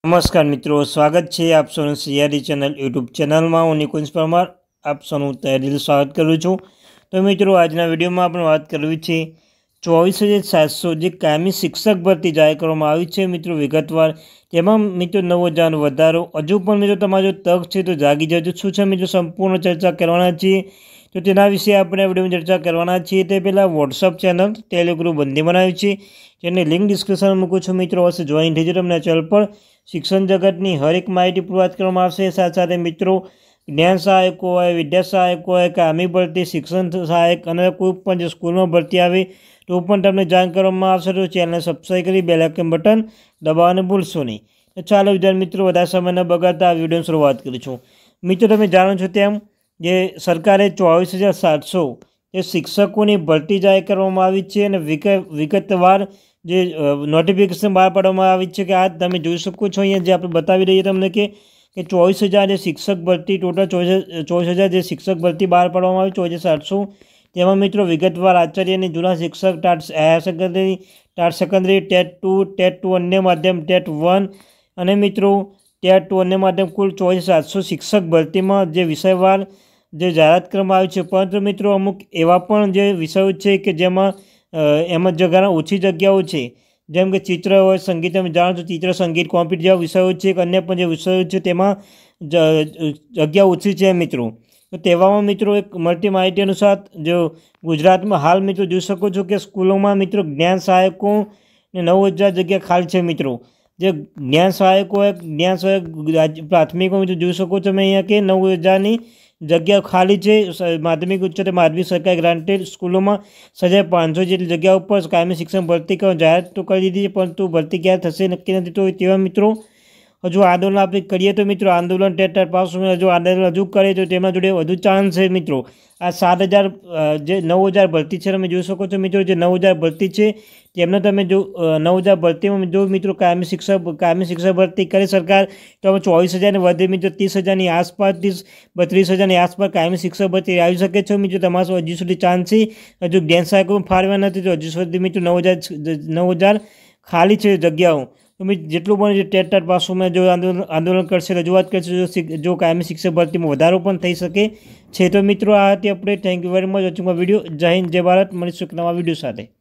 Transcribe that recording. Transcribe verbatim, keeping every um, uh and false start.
नमस्कार मित्रों, स्वागत है आप सौનું सीआरडी चैनल यूट्यूब चैनल में। हूँ निकुंज परमार आप सौનું तहेदिल स्वागत करूँ छूँ। तो मित्रों, आज वीडियो में आपणे बात करवी छे चौवीस हज़ार सात सौ जो कायमी शिक्षक भर्ती जाहिर करवामां आवी छे मित्रों विगतवार। तेमां मित्रों नव हज़ार वधारो हजू पण मित्रों तमारो तक छे तो जागी जजो। शुं छे मित्रों संपूर्ण चर्चा करवाना छीए, तो तेना विषय आपणे विडियो में चर्चा करवाना छीए। ते पहेला वॉट्सअप चैनल टेलिग्रुप बंधी बनावी छे, जेने लिंक डिस्क्रिप्शन में मूकું છું मित्रों। अवश्य जॉइन थई जजो। तमने चैनल पर शिक्षण जगतनी हर एक माहिती पुरवात करवामां आवशे। साथ साथ मित्रों ज्ञान सहायक होय, विद्या सहायक होय, कामी भर्ती, शिक्षण सहायक अने कोई पण जे स्कूल में भर्ती आवे तो पण तमने जाण करवामां आवशे। तो चैनल सब्सक्राइब करी बेल आइकन बटन दबाववानुं भूलशो नहीं। तो चालो विद्यार्थी मित्रों वधारे समय न बगाड़ता आ विडियोनी शरूआत करीशुं। मित्रों तमे जाणो छो तेम जे सरकारे चौवीस हज़ार सात सौ जे शिक्षकों की भर्ती जाहिर करवामां आवी छे अने विगतवार जे नोटिफिकेशन बहार पाडवामां आवी छे कि आ तमे जोई शको छो। अहींया जे आपणे बतावी दईए तमने के कि चौवीस हज़ार जे शिक्षक भर्ती टोटल चौवीस चौवीस हज़ार जे शिक्षक भर्ती बहार पाडवामां आवी चौवीस हज़ार सात सौ तेमां मित्रों विगतवार आचार्य अने जूना शिक्षक TAT higher secondary TAT secondary TET two TET two अन्य माध्यम टेट वन अने मित्रों टेट टू अन्य माध्यम कुल चौवीस सात सौ शिक्षक भर्ती में जे विषयवार जे जाहेरात करवामां आवी छे। परंतु मित्रों अमुक एवा पण जे विषयो छे कि जेमां एम जगह ओછી जग्याओ छे, जेम के चित्र होय, संगीत में जाणो छो चित्र संगीत कॉम्प्यूटर जेवा विषयो छे, अन्य पण जे विषयो छे तेमां जग्या ओછી छे मित्रों। तो तेवामां मित्रों एक मळती माहिती अनुसार जो गुजरात में हाल मित्रों जोई शको छो कि स्कूलों में मित्रों ज्ञान सहायकों ने नौ हज़ार जग्या खाली छे मित्रों। जो ज्ञान सहायक होय ज्ञान सहायक प्राथमिक में जोई शको छो मैं अहींया कि नौ हज़ार नी जग्या खाली है। माध्यमिक उच्चतर माध्यमिक सरकारी ग्रांटेड स्कूलों में सजाए पांच सौ जेटली जग्याओं पर कायमी शिक्षण भर्ती कर जाहिरात तो कर दी है, परंतु भर्ती क्या थशे नक्की नहीं। तो तेवा मित्रों हजू आंदोलन आप करिए तो मित्रों आंदोलन टेट टेट पास में हजू आंदोलन हजू करे तो तेमना जोड़े वधु चांस है मित्रों। आ सात हज़ार जे नौ हज़ार भर्ती है તમે જોઈ શકો છો मित्रों। जो नौ हज़ार भर्ती है तेमने તમે जो नौ हज़ार भर्ती में जो मित्रों कायमी शिक्षक कायमी शिक्षक भर्ती करे सरकार तो हम चौवीस हज़ार ने वधे मित्रों तीस हज़ार की आसपास तीस बत्रीस हज़ार की आसपास कायमी शिक्षक भर्ती आई सके छो मित्रों। तमारो हजू सुधी चांस है। हजू ज्ञान सहायक में फाळव्या नथी तो हजू सुधी मित्रों नौ हज़ार नौ हज़ार खाली है जग्याओं। तो मित्र जेटलू पण टेट टेट पासों में जो आंदोलन आंदोलन करशे रजूआत करशे जो जो कायमी शिक्षक भर्ती में वधारो पण थई शके छे। तो मित्रों आ हती update. Thank you very much watching my video. जय हिंद जय भारत। मळीशुं एक नवा वीडियो साथे।